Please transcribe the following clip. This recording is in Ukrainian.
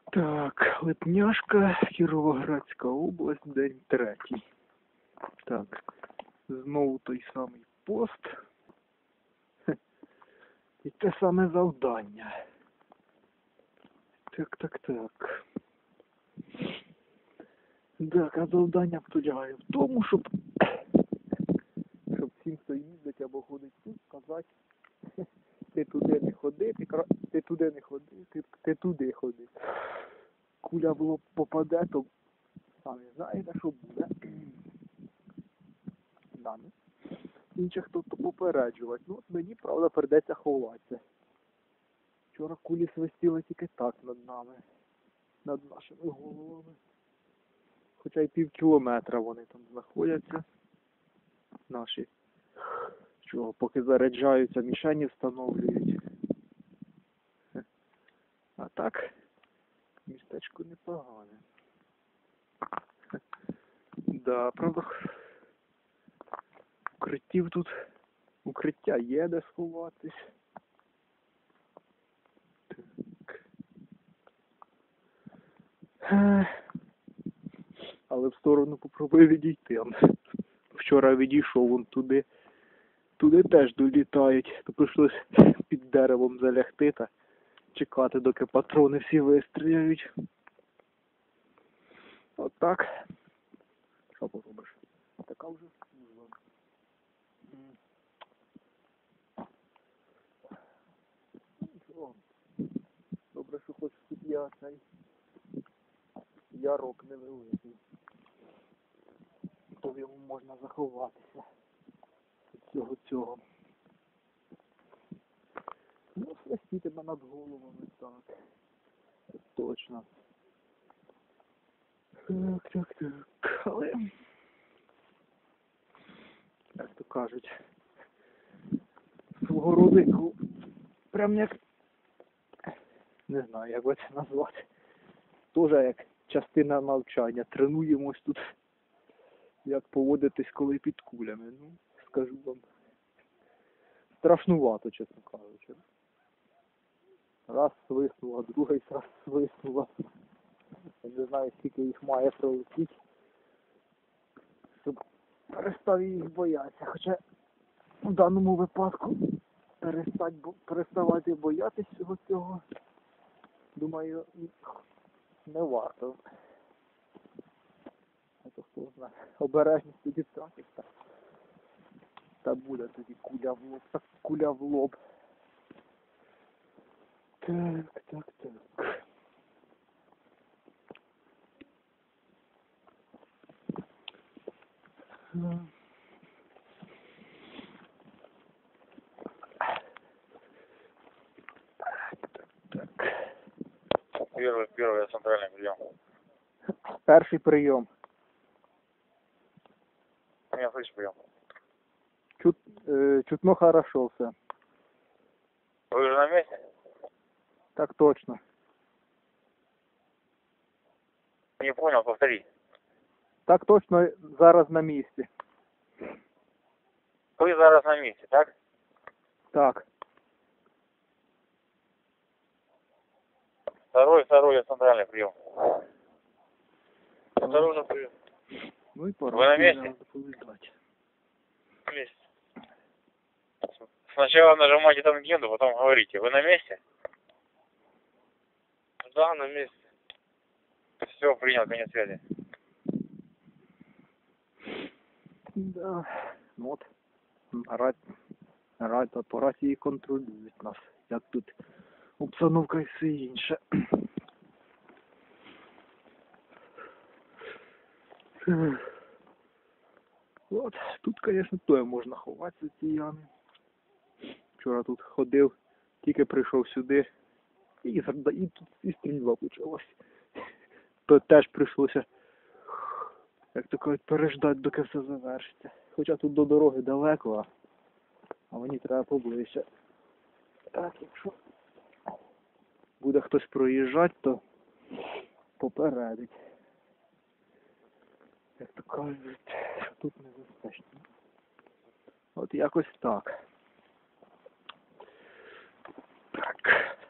Так, Липняшка, Кіровоградська область, день 3. Так, знову той самий пост. І те саме завдання. Так. Так, а завдання полягає в тому, щоб всім, хто їздить або ходить тут, сказати, ти туди не ходи, ти туди не ходи, ти туди ходи. Куля в лоб попаде, то самі знаєте, що буде. Да, ну. Інших хто-то попереджувати. Ну, мені, правда, прийдеться ховатися. Вчора кулі свистіли тільки так над нами. Над нашими головами. Хоча й півкілометра вони там знаходяться. Наші. Чого, поки заряджаються, мішені встановлюють. А так, містечко непогане. Да, правда, укриттів тут, укриття є де сховатись. Так. Але в сторону попробуй відійти. Вчора відійшов вон туди. Туди теж долітають. То прийшлось під деревом залягти та чекати, доки патрони всі вистріляють. Отак. Що поробиш? Така вже служба. Нічого. Добре, що хоч тут я цей ярок невеликий. То в йому можна заховатися. Від цього. Ну, свистітиме над головами, так. Це точно. Так. Але, як то кажуть, свого родику, прям як, не знаю, як би це назвати, теж як частина навчання. Тренуємось тут, як поводитись, коли під кулями. Ну, скажу вам, страшнувато, чесно кажучи. Раз свиснула, другий раз свиснула. Я не знаю, скільки їх має пролетіти, щоб перестав їх боятися. Хоча в даному випадку переставати боятись всього цього, думаю, не варто. Це хто знає. Обережність тоді втратиться. Та буде тоді куля в лоб. Так, куля в лоб. Так. Первый центральный прием. Перший прийом. Меня слышишь прием? Чутно хорошо все. Вы уже на месте? Так точно. Не понял, повтори. Так точно, зараз на місці. Вы зараз на месте, так? Так. Второй центральный прием. Осторожно прием. Ну і пора. Ви на місці? Доповідати. Месте. Сначала нажимайте тангенту, потом говорите. Вы на месте? Да, на месте. Все, принял, конец связи. Да. Ну от. Рада по рації контролюють нас. Як тут обстановка і все інше. От, тут, звісно, то можна ховатися ці ями. Вчора тут ходив, тільки прийшов сюди, і тут і стрільба почалась. То теж прийшлося, як то кажуть, переждати, доки все завершиться. Хоча тут до дороги далеко, а мені треба поближче. Так, якщо буде хтось проїжджати, то попередить. Як то кажуть, що тут небезпечно. От якось так. Так.